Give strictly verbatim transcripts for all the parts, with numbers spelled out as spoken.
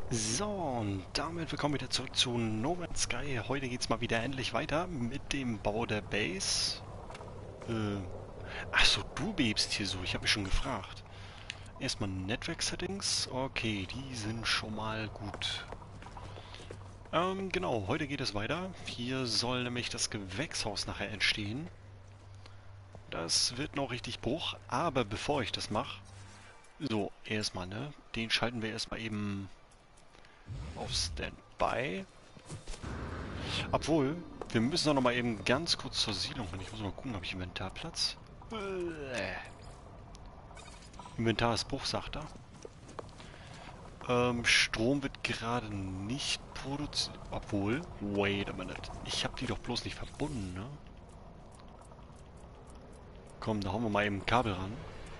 So, und damit willkommen wieder zurück zu No Man's Sky. Heute geht's mal wieder endlich weiter mit dem Bau der Base. Äh, ach so, du bebst hier so, ich habe mich schon gefragt. Erstmal Network Settings, okay, die sind schon mal gut. Ähm, genau, heute geht es weiter. Hier soll nämlich das Gewächshaus nachher entstehen. Das wird noch richtig Bruch, aber bevor ich das mache, so, erstmal, ne, den schalten wir erstmal eben auf Standby. Obwohl, wir müssen doch noch mal eben ganz kurz zur Siedlung hin. Ich muss mal gucken, habe ich Inventarplatz? Äh. Inventar ist Bruch, sagt er. Ähm, Strom wird gerade nicht produziert. Obwohl, wait a minute. Ich habe die doch bloß nicht verbunden, ne? Komm, da hauen wir mal eben ein Kabel ran.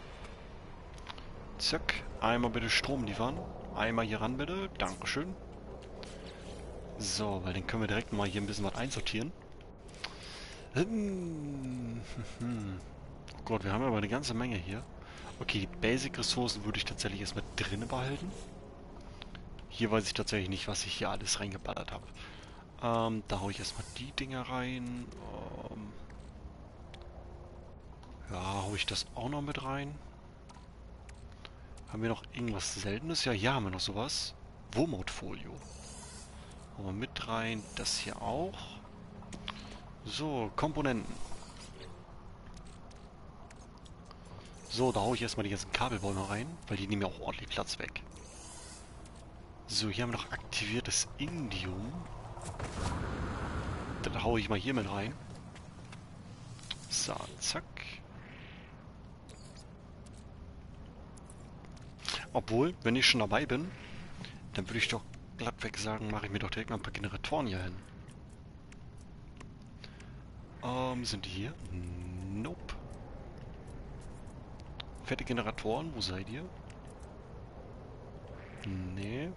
Zack. Einmal bitte Strom liefern. Einmal hier ran, bitte. Dankeschön. So, weil dann können wir direkt mal hier ein bisschen was einsortieren. Hm. Oh Gott, wir haben aber eine ganze Menge hier. Okay, die Basic-Ressourcen würde ich tatsächlich erstmal drinnen behalten. Hier weiß ich tatsächlich nicht, was ich hier alles reingeballert habe. Ähm, da haue ich erstmal die Dinger rein. Ähm, ja, haue ich das auch noch mit rein. Haben wir noch irgendwas Seltenes? Ja, hier haben wir noch sowas. Wurmhautfolio. Hauen wir mit rein. Das hier auch. So, Komponenten. So, da haue ich erstmal die ganzen Kabelbäume rein, weil die nehmen ja auch ordentlich Platz weg. So, hier haben wir noch aktiviertes Indium. Dann haue ich mal hier mit rein. So, zack. Obwohl, wenn ich schon dabei bin, dann würde ich doch glattweg sagen, mache ich mir doch direkt mal ein paar Generatoren hier hin. Ähm, sind die hier? Nope. Fette Generatoren, wo seid ihr? Nee.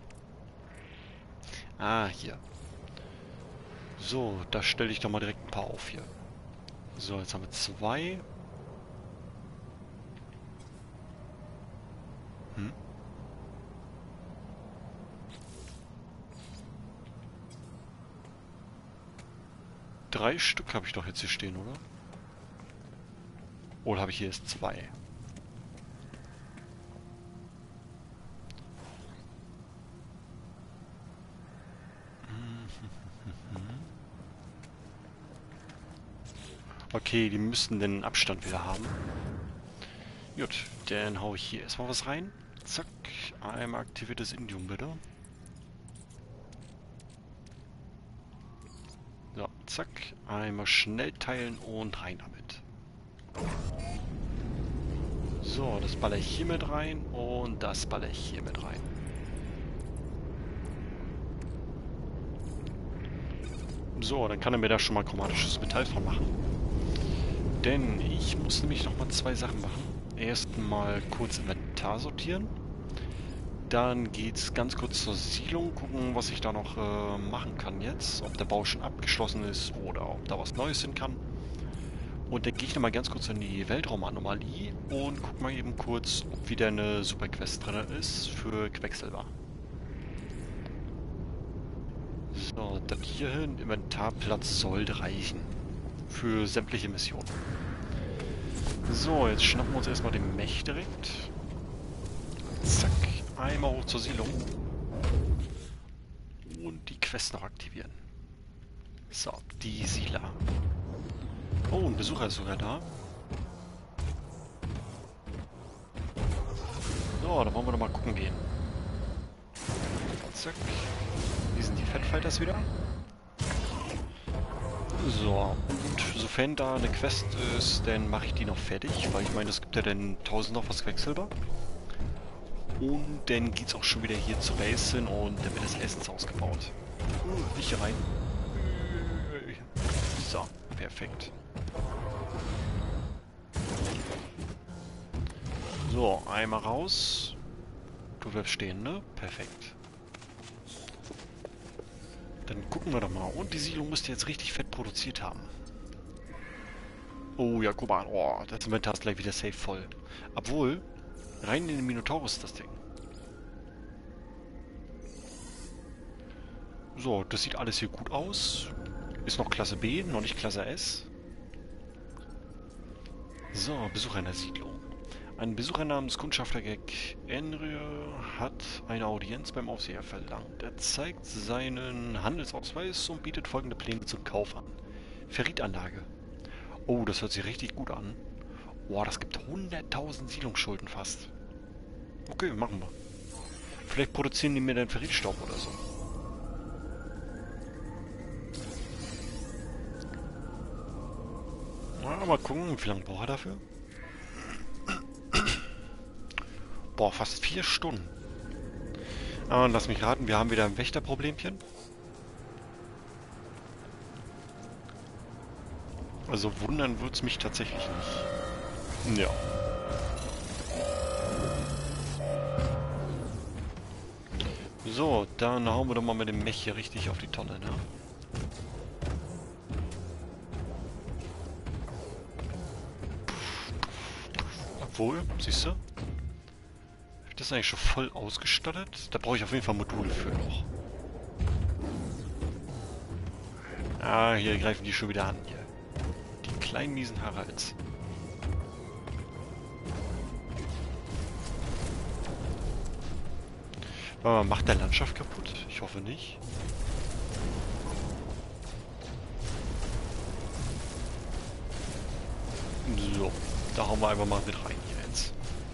Ah, hier. So, da stelle ich doch mal direkt ein paar auf hier. So, jetzt haben wir zwei. Hm? Drei Stück habe ich doch jetzt hier stehen, oder? Oder habe ich hier erst zwei? Okay, die müssten den Abstand wieder haben. Gut, dann hau ich hier erstmal was rein. Zack, einmal aktiviertes Indium bitte. So, zack, einmal schnell teilen und rein damit. So, das baller ich hier mit rein und das baller ich hier mit rein. So, dann kann er mir da schon mal chromatisches Metall von machen. Denn ich muss nämlich noch mal zwei Sachen machen. Erstmal kurz Inventar sortieren. Dann geht's ganz kurz zur Siedlung, gucken, was ich da noch äh, machen kann jetzt. Ob der Bau schon abgeschlossen ist oder ob da was Neues hin kann. Und dann gehe ich nochmal ganz kurz in die Weltraumanomalie und guck mal eben kurz, ob wieder eine Superquest drin ist für Quecksilber. So, dann hierhin, Inventarplatz sollte reichen. Für sämtliche Missionen. So, jetzt schnappen wir uns erstmal den Mech direkt. Zack, einmal hoch zur Siedlung. Und die Quest noch aktivieren. So, die Siedler. Oh, ein Besucher ist sogar da. So, da wollen wir doch mal gucken gehen. Zack. Hier sind die Fatfighters wieder. So, und sofern da eine Quest ist, dann mache ich die noch fertig, weil ich meine, es gibt ja dann tausend noch was Quecksilber. Und dann geht's auch schon wieder hier zur Base hin und dann wird das Essenshaus gebaut. Uh, nicht hier rein. So, perfekt. So, einmal raus. Du bleibst stehen, ne? Perfekt. Dann gucken wir doch mal. Und die Siedlung müsste jetzt richtig fett produziert haben. Oh ja, guck mal. Oh, das Inventar ist gleich wieder safe voll. Obwohl, rein in den Minotaurus ist das Ding. So, das sieht alles hier gut aus. Ist noch Klasse B, noch nicht Klasse S. So, Besucher in der Siedlung. Ein Besucher namens Kundschafter Gek Enrye hat eine Audienz beim Aufseher verlangt. Er zeigt seinen Handelsausweis und bietet folgende Pläne zum Kauf an. Ferritanlage. Oh, das hört sich richtig gut an. Boah, das gibt hunderttausend Siedlungsschulden fast. Okay, machen wir. Vielleicht produzieren die mir dann Ferritstaub oder so. Na, mal gucken, wie lange braucht er dafür? Boah, fast vier Stunden. Ah, und lass mich raten, wir haben wieder ein Wächterproblemchen. Also wundern wird's mich tatsächlich nicht. Ja. So, dann hauen wir doch mal mit dem Mech hier richtig auf die Tonne, ne? Obwohl, siehst du? Das ist eigentlich schon voll ausgestattet. Da brauche ich auf jeden Fall Module für noch. Ah, hier greifen die schon wieder an. Hier. Die kleinen miesen Haralds. Warte mal, macht der Landschaft kaputt? Ich hoffe nicht. So, da hauen wir einfach mal mit rein hier jetzt.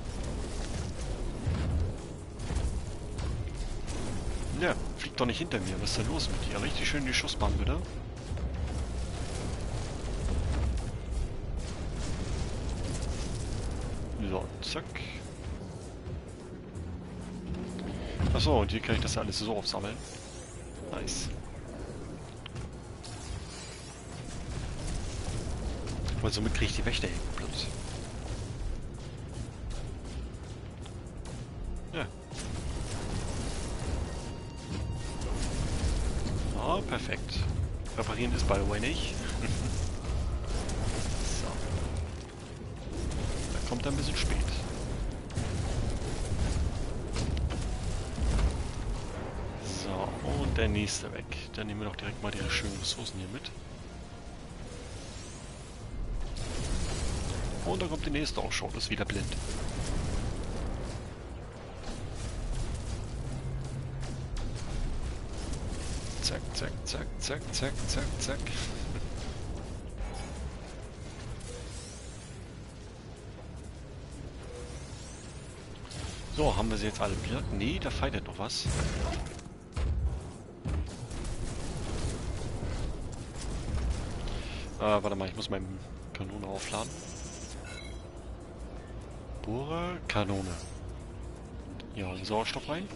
Ja, fliegt doch nicht hinter mir. Was ist denn los mit dir? Richtig schön die Schussbahn, bitte. So, zack. Achso, und hier kann ich das alles so aufsammeln. Nice. Und somit kriege ich die Wächter hier platt. Ja. Ah, perfekt. Reparieren ist by the way nicht. So. Da kommt er ein bisschen spät. So, und der nächste weg. Dann nehmen wir doch direkt mal die schönen Ressourcen hier mit. Und da kommt die nächste auch schon, ist wieder blind. Zack, zack, zack, zack, zack, zack, zack. So, haben wir sie jetzt alle platt? Nee, da fightet noch was. Äh, warte mal, ich muss meine Kanone aufladen. Bohrer, Kanone. Ja, den Sauerstoff rein.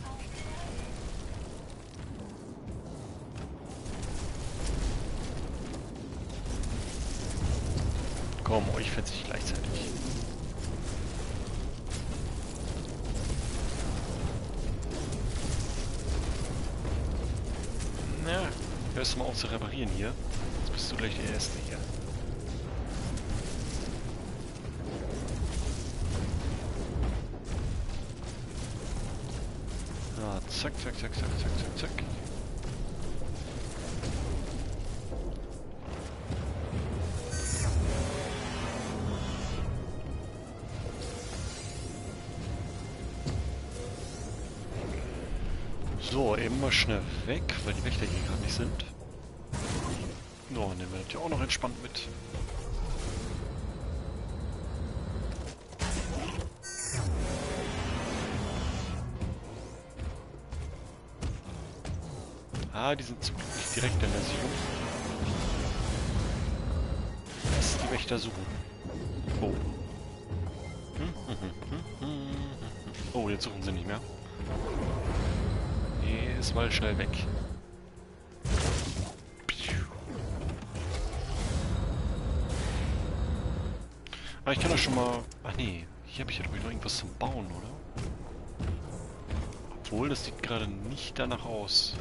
Komm, euch fetze ich gleichzeitig. Na, hörst du mal auf zu reparieren hier. Jetzt bist du gleich der Erste hier. Ah, zack, zack, zack, zack, zack, zack, zack. So, eben mal schnell weg, weil die Wächter hier gerade nicht sind. So, nehmen wir das hier auch noch entspannt mit. Ah, die sind zum Glück nicht direkt in der Siedlung. Lass die Wächter suchen. Oh. Oh, jetzt suchen sie nicht mehr. Nee, ist mal schnell weg. Ah, ich kann das schon mal... Ach nee, hier habe ich ja doch noch irgendwas zum Bauen, oder? Obwohl, das sieht gerade nicht danach aus.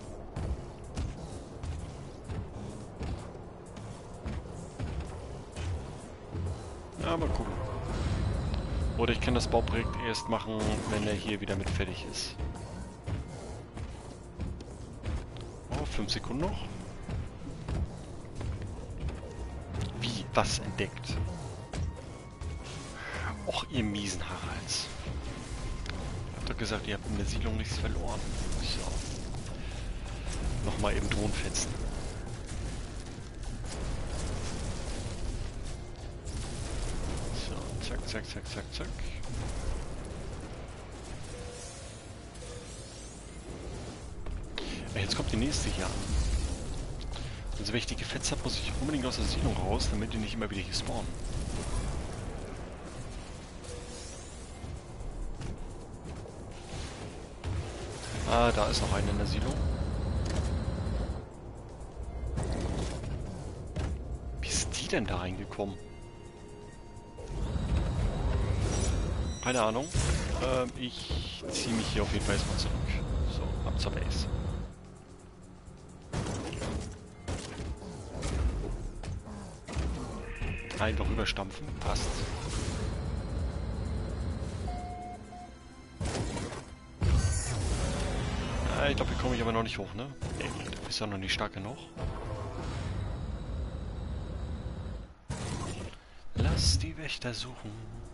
Ja, mal gucken. Oder ich kann das Bauprojekt erst machen, wenn er hier wieder mit fertig ist. fünf Sekunden noch. Wie? Was entdeckt? Och, ihr miesen Haralds. Ich hab doch gesagt, ihr habt in der Siedlung nichts verloren. So. Nochmal eben Drohnenfetzen. So, zack, zack, zack, zack, zack. Jetzt kommt die nächste hier an. Also wenn ich die gefetzt habe, muss ich unbedingt aus der Siedlung raus, damit die nicht immer wieder hier spawnen. Ah, da ist noch eine in der Siedlung. Wie ist die denn da reingekommen? Keine Ahnung. Ähm, ich ziehe mich hier auf jeden Fall erstmal zurück. So, ab zur Base. Einfach rüberstampfen, passt. Ah, ich glaube, hier komme ich aber noch nicht hoch, ne? Nee, du bist ja noch nicht stark genug. Lass die Wächter suchen.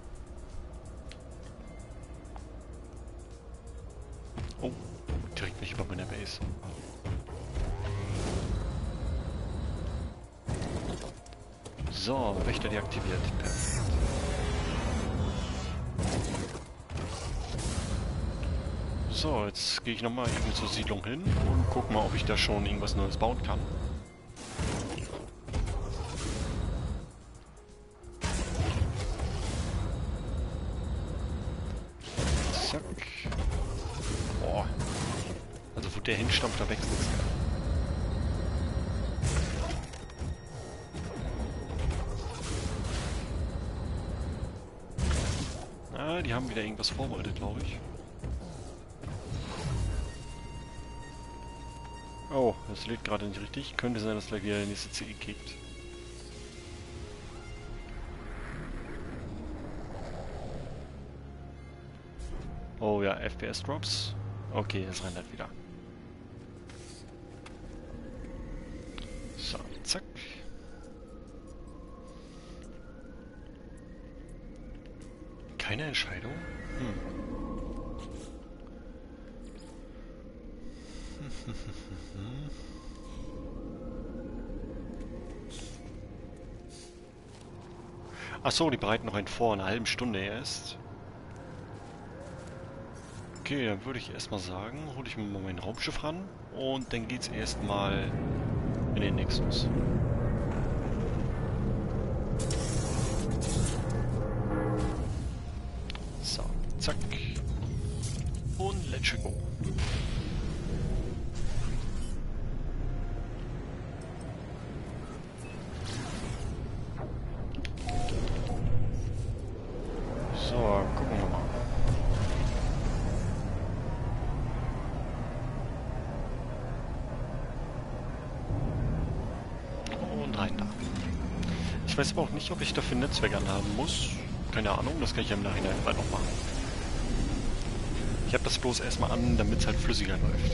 Oh, direkt nicht über meiner Base. So, Wächter deaktiviert. Perfekt. So, jetzt gehe ich nochmal eben zur Siedlung hin und guck mal, ob ich da schon irgendwas Neues bauen kann. Zack. Boah. Also wo der hinstampft, da wächst nichts mehr. Ah, die haben wieder irgendwas vorbereitet, glaube ich. Oh, das lädt gerade nicht richtig. Könnte sein, dass gleich wieder der nächste C I kickt. Oh ja, F P S Drops. Okay, es rendert wieder. So, zack. Keine Entscheidung? Hm. Achso, die bereiten noch einen vor, eine halbe Stunde erst. Okay, dann würde ich erstmal sagen, hole ich mir mal mein Raumschiff ran und dann geht's erstmal in den Nexus. So, zack. Und let's go. So, gucken wir mal. Und rein da. Ich weiß aber auch nicht, ob ich dafür ein Netzwerk anhaben muss. Keine Ahnung, das kann ich ja im Nachhinein einfach noch machen. Ich habe das bloß erstmal an, damit es halt flüssiger läuft.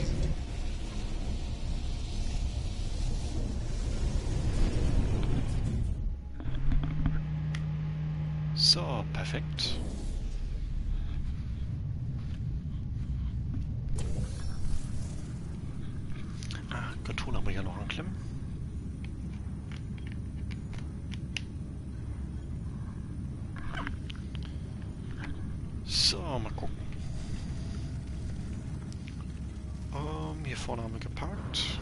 So, perfekt. Ah, Controller haben wir ja noch anklemmen. So, mal gucken. Um, hier vorne haben wir geparkt.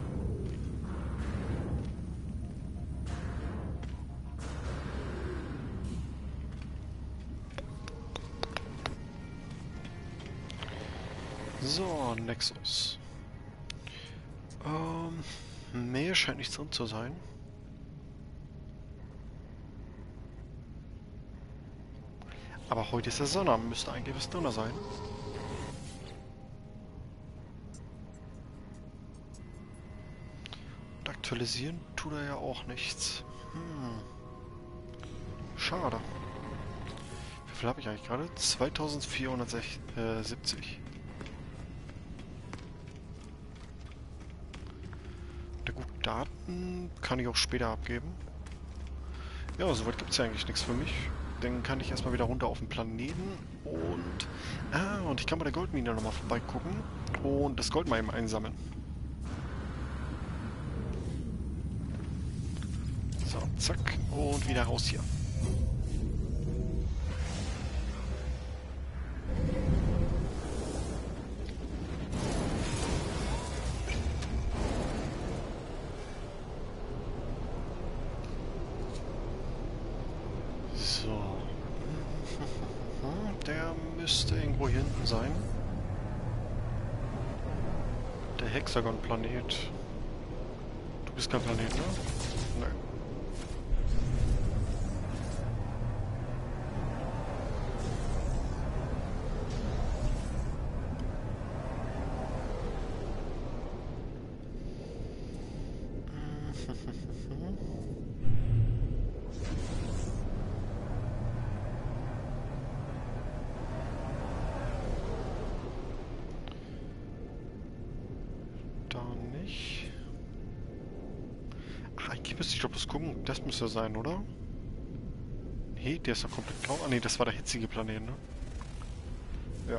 So, Nexus. Ähm, mehr scheint nichts drin zu sein. Aber heute ist der Sonnabend, müsste eigentlich was drin sein. Und aktualisieren tut er ja auch nichts. Hm. Schade. Wie viel habe ich eigentlich gerade? zweitausendvierhundertsiebzig. gut, Daten kann ich auch später abgeben. Ja, soweit gibt es ja eigentlich nichts für mich. Dann kann ich erstmal wieder runter auf den Planeten und... Ah, und ich kann bei der Goldmine nochmal vorbeigucken und das Gold mal eben einsammeln. So, zack, und wieder raus hier. So. Der müsste irgendwo hier hinten sein. Der Hexagon-Planet. Du bist kein Planet, ne? Nein. Da nicht. Ach, eigentlich müsste ich doch bloß gucken. Das müsste sein, oder? Nee, der ist doch komplett grau. Ah, nee, das war der hitzige Planet, ne? Ja.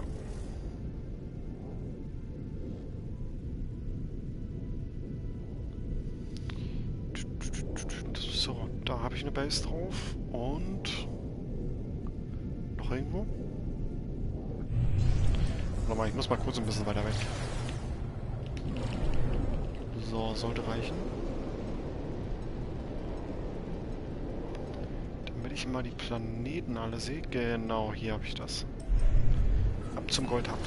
So, da habe ich eine Base drauf. Und... noch irgendwo? Warte mal, ich muss mal kurz ein bisschen weiter weg. So, sollte reichen. Damit ich mal die Planeten alle sehe. Genau, hier habe ich das. Ab zum Goldhub.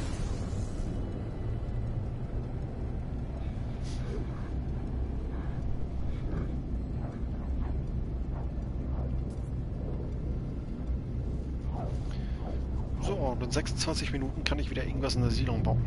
So, und in sechsundzwanzig Minuten kann ich wieder irgendwas in der Siedlung bauen.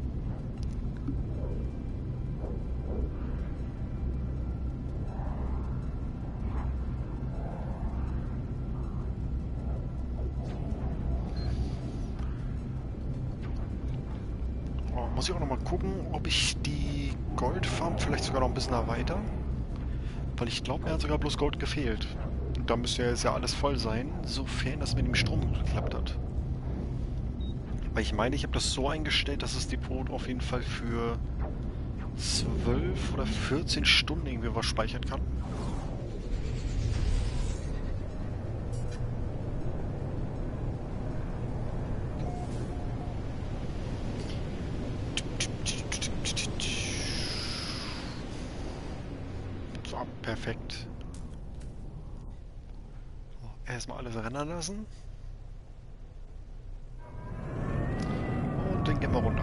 Oh, muss ich auch noch mal gucken, ob ich die Goldfarm vielleicht sogar noch ein bisschen erweitere. Weil ich glaube, mir hat sogar bloß Gold gefehlt. Und da müsste ja jetzt ja alles voll sein, sofern das mit dem Strom geklappt hat. Weil ich meine, ich habe das so eingestellt, dass das Depot auf jeden Fall für zwölf oder vierzehn Stunden irgendwie was speichern kann. So, perfekt. So, erstmal alles rennen lassen. Und dann gehen wir runter.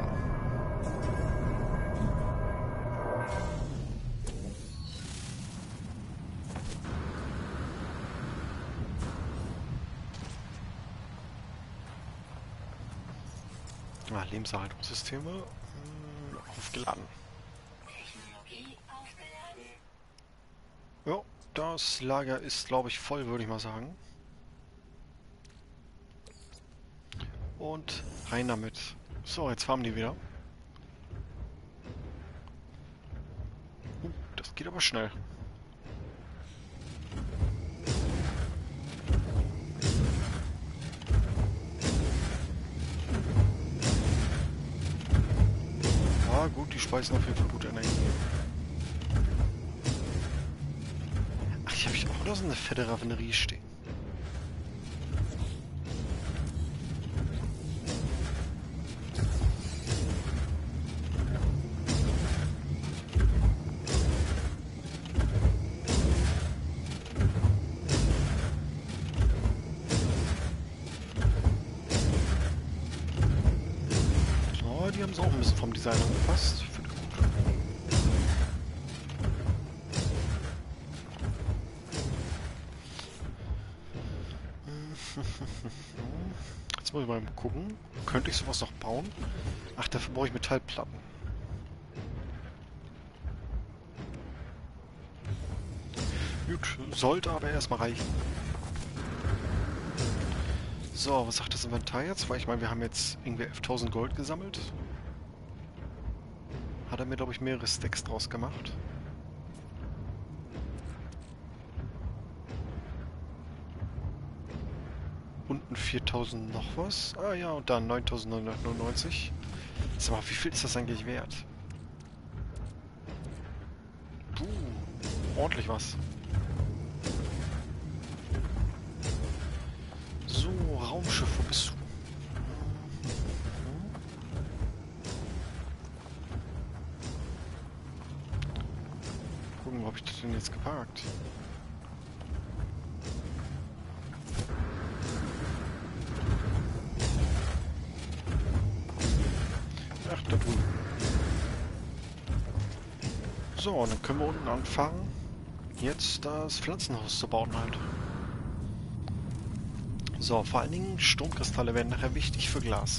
Ah, Lebenserhaltungssysteme hm, aufgeladen. Ja, das Lager ist, glaube ich, voll, würde ich mal sagen. Und rein damit. So, jetzt farmen die wieder. Uh, das geht aber schnell. Ah, gut, die speisen auf jeden Fall gute Energie. Ach, hier habe ich auch noch so eine fette Raffinerie stehen. Oh, die haben es auch ein bisschen vom Design angepasst. Ich finde gut. Jetzt muss ich mal gucken. Könnte ich sowas noch bauen? Ach, dafür brauche ich Metallplatten. Gut, sollte aber erstmal reichen. So, was sagt das Inventar jetzt? Weil ich meine, wir haben jetzt irgendwie elftausend Gold gesammelt. Hat er mir, glaube ich, mehrere Stacks draus gemacht. unten viertausend noch was. Ah ja, und dann neuntausendneunhundertneunundneunzig. Sag mal, wie viel ist das eigentlich wert? Puh, ordentlich was. So, Raumschiff, wo bist du? Gucken, wo habe ich das denn jetzt geparkt? Ach, da drüben. So, und dann können wir unten anfangen, jetzt das Pflanzenhaus zu bauen halt. So, vor allen Dingen Sturmkristalle werden nachher wichtig für Glas.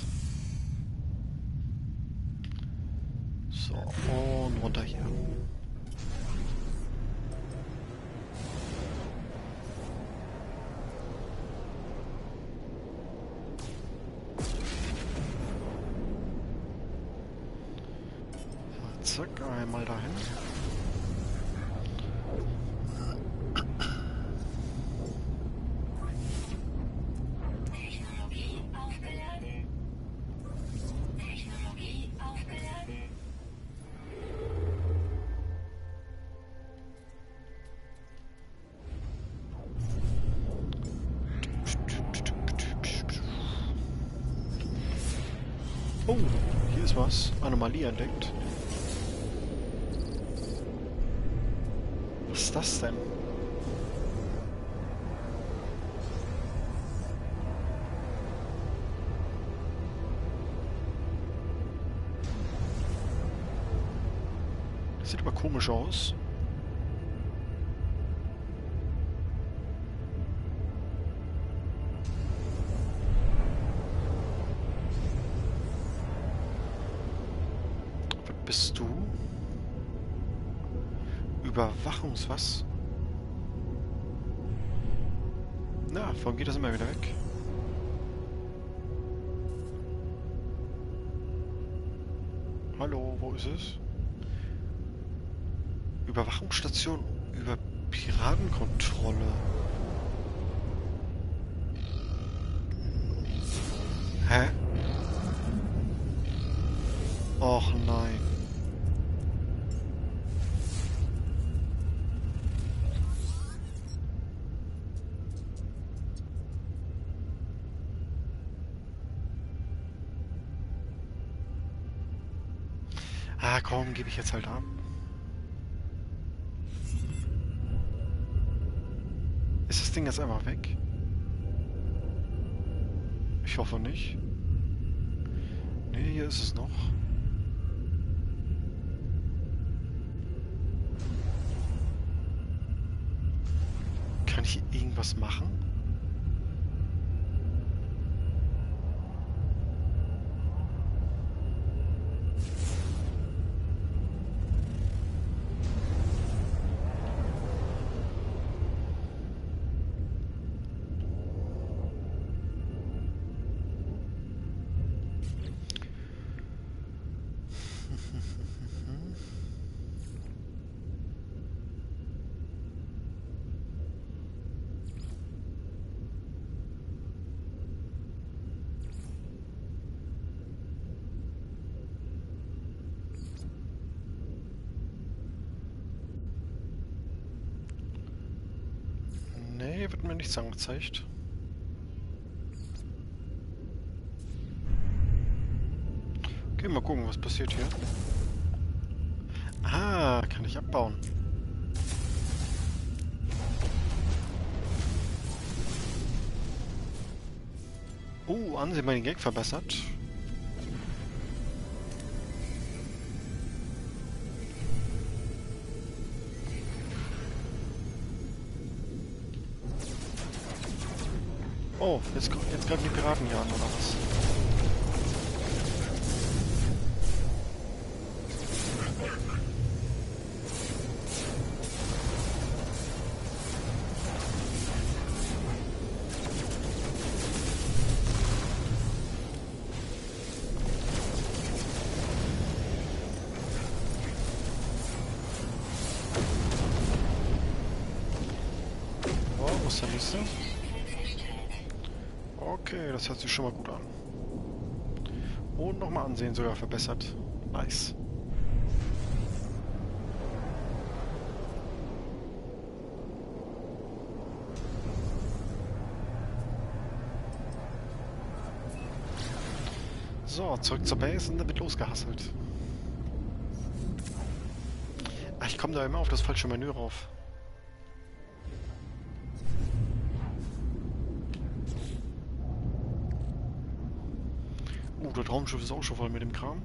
So, und runter hier. Zack, einmal dahin. Technologie aufgeladen. Technologie aufgeladen. Oh, hier ist was. Anomalie entdeckt. Was ist das denn? Das sieht aber komisch aus. Was bist du? Überwachungs was? Na, warum geht das immer wieder weg? Hallo, wo ist es? Überwachungsstation über Piratenkontrolle. Hä? Och nein. Ah, komm, gebe ich jetzt halt ab. Ist das Ding jetzt einfach weg? Ich hoffe nicht. Nee, hier ist es noch. Kann ich irgendwas machen? Nee, wird mir nichts angezeigt. Okay, mal gucken, was passiert hier. Ah, kann ich abbauen. Oh, Ansehen mal den Gag verbessert. Oh, jetzt, jetzt greifen die Piraten hier an, oder was? Oh, wo ist der nächste? Okay, das hört sich schon mal gut an. Und nochmal Ansehen sogar verbessert. Nice. So, zurück zur Base und dann wird losgehasselt. Ach, ich komme da immer auf das falsche Menü rauf. Uh, das Raumschiff ist auch schon voll mit dem Kram.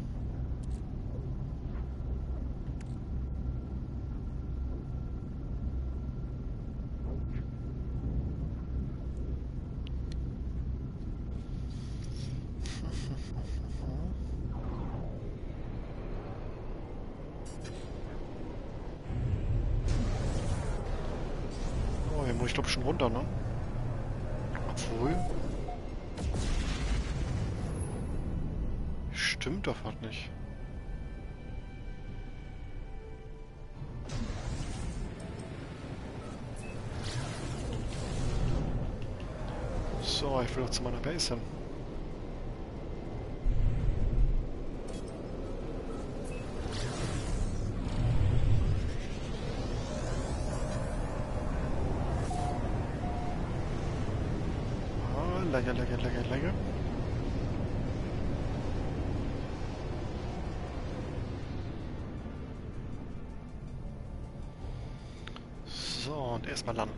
Oh, hier muss ich glaube schon runter, ne? Obwohl. Stimmt doch halt nicht. So, ich will doch zu meiner Base hin. Ah, lecker, lecker, lecker, lecker. So, und erstmal landen.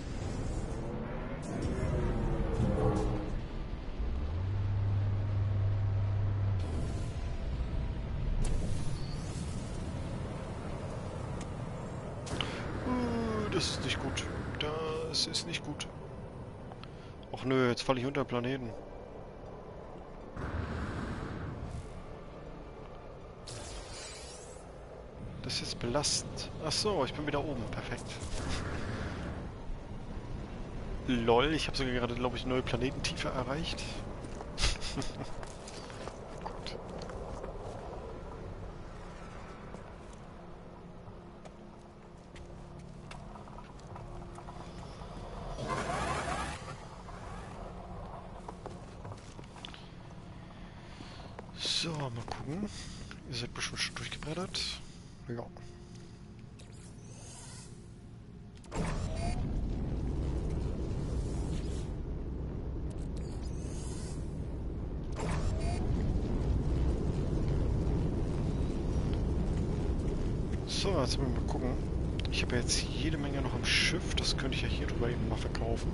Uh, das ist nicht gut. Das ist nicht gut. Och nö, jetzt falle ich unter den Planeten. Das ist belastend. Ach so, ich bin wieder oben. Perfekt. Lol, ich habe sogar gerade, glaube ich, neue Planetentiefe erreicht. Gut. So, mal gucken. Ihr seid bestimmt schon durchgebrettert. Ja. So, jetzt wollen wir mal gucken. Ich habe ja jetzt jede Menge noch am Schiff. Das könnte ich ja hier drüber eben mal verkaufen.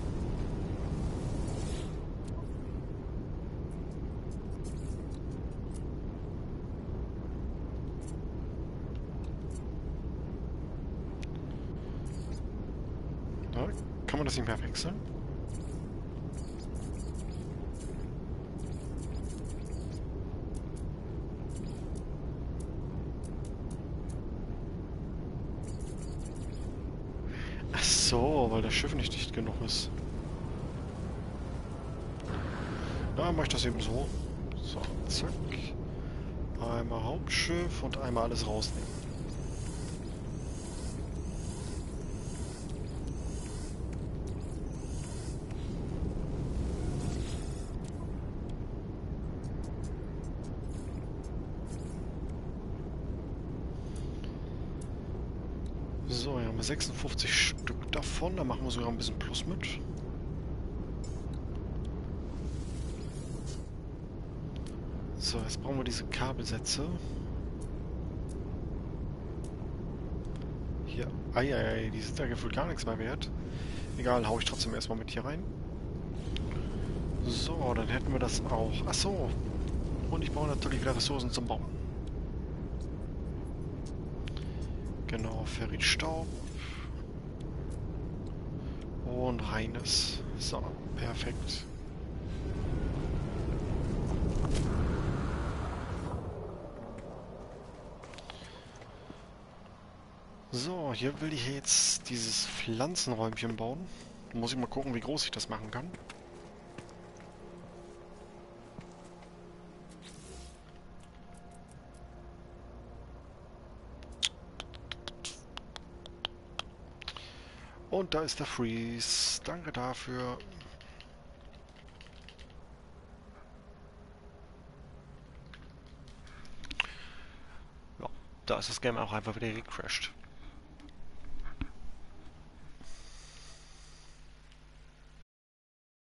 Ja, kann man das nicht mehr wechseln? Ach so, weil das Schiff nicht dicht genug ist. Na, mache ich das eben so. So, zack. Einmal Hauptschiff und einmal alles rausnehmen. So, hier haben wir sechsundfünfzig Stück davon. Da machen wir sogar ein bisschen Plus mit. So, jetzt brauchen wir diese Kabelsätze. Hier. Eieiei, die sind ja gefühlt gar nichts mehr wert. Egal, hau ich trotzdem erstmal mit hier rein. So, dann hätten wir das auch. Ach so. Und ich brauche natürlich wieder Ressourcen zum Bauen. Genau, Ferritstaub. Und reines. So, perfekt. So, hier will ich jetzt dieses Pflanzenräumchen bauen. Muss ich mal gucken, wie groß ich das machen kann. Und da ist der Freeze. Danke dafür. Da ist das Game auch einfach wieder gecrashed.